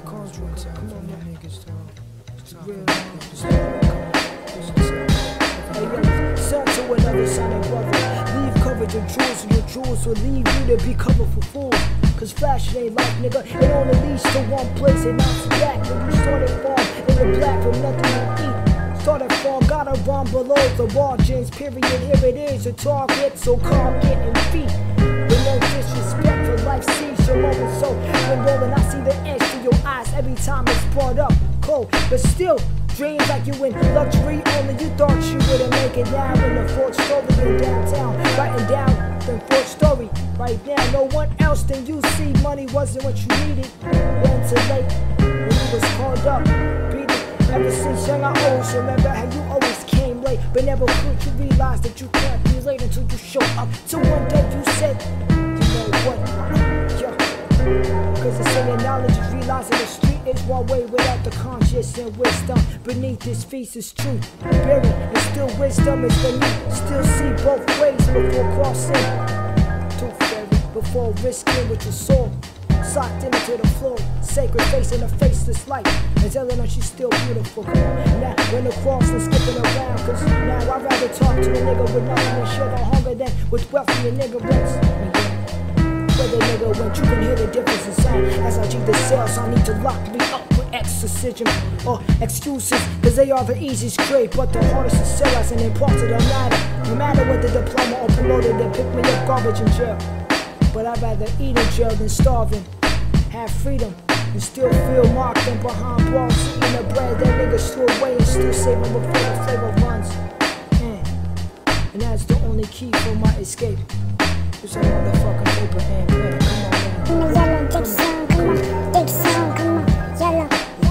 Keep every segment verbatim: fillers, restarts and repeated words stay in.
contracts. Come on, man. Niggas, dog. It's real. Hey, yo, son to another son and brother. Leave coverage of jewels, and your jewels will leave you to be covered for fools. Cause fashion ain't life, nigga. It only leads to one place, and that's back. When you started from in the black from nothing to eat. Started from, gotta run below the margins. Period, here it is, a target, so calm getting feet. With no disrespect for life, sees your moment. So when rolling, I see the edge to your eyes every time it's brought up. Cold, but still, dreams like you in luxury. Only you thought you wouldn't make it now in the fourth story in downtown. Writing down the fourth story. Right now, no one else than you see. Money wasn't what you needed. Then too late, when you was called up. Beat it. Ever since young I always remember how you always came late. But never could you realize that you can't be late until you show up. So one day you said, you know what, yeah. Cause the saying knowledge is realizing the street is one way without the conscience and wisdom. Beneath this feast is truth, buried and still wisdom is when you still see both ways before crossing. Tooth fairy, before risking with your soul. Socked into the floor, sacred face in a faceless light, and telling her she's still beautiful. Come on, now when the cross is skipping around, cause now I'd rather talk to a nigga with nothing and share the hunger than with wealthy and niggerettes. Where the nigga went, you can hear the difference in sound. As I G the cells, I need to lock me up with exorcism or excuses, cause they are the easiest grade, but the hardest to sell as an import to the matter. No matter what the diploma or promoted, they pick me up garbage in jail. But I'd rather eat in jail than starving. Have freedom and still feel marked and behind bars. Eating the bread that niggas threw away and still saving before the flavor runs. Mm. And that's the only key for my escape. It's a motherfucking paper and pen. Come on, man. Dixon, come on, Dixon, come on, yellow.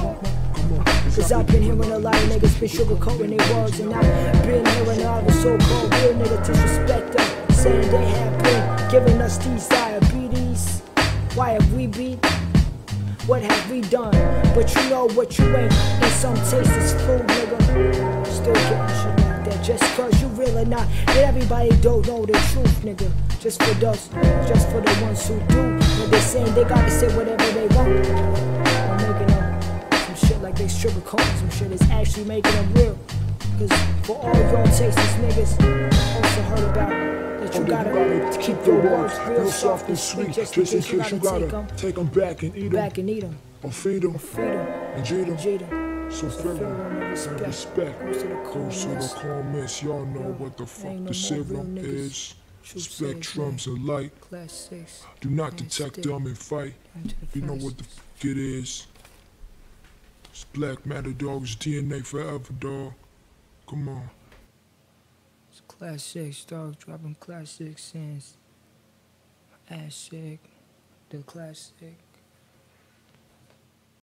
Cause I've been hearing a lot of niggas been sugarcoating their words, and I've been hearing all the so-called real niggas disrespect them, saying they have been giving us these diabetes. Why have we been? What have we done? But you know what you ain't. And some taste is food, nigga. Still getting shit like that. Just cause you real or not. And everybody don't know the truth, nigga. Just for those, just for the ones who do. When they saying they gotta say whatever they want. I'm making up some shit like they sugarcoating some shit. It's actually making them real. Cause for all y'all tasteless niggas, also heard about that you gotta, gotta keep your words real soft and sweet, just, just in case you gotta, gotta take, them, take them back and eat them, back and eat them, or feed them, or feed them, and G them. G them. So, so fill them and respect, respect. Goes to the comments. Y'all know what the fuck no the signal is. Spectrums and light. Class six. Do not detect them and fight. You know what the fuck it is. It's black matter, dog. It's D N A forever, dog. Come on. It's class six, dog. Dropping class six since. Ass sick. The class six.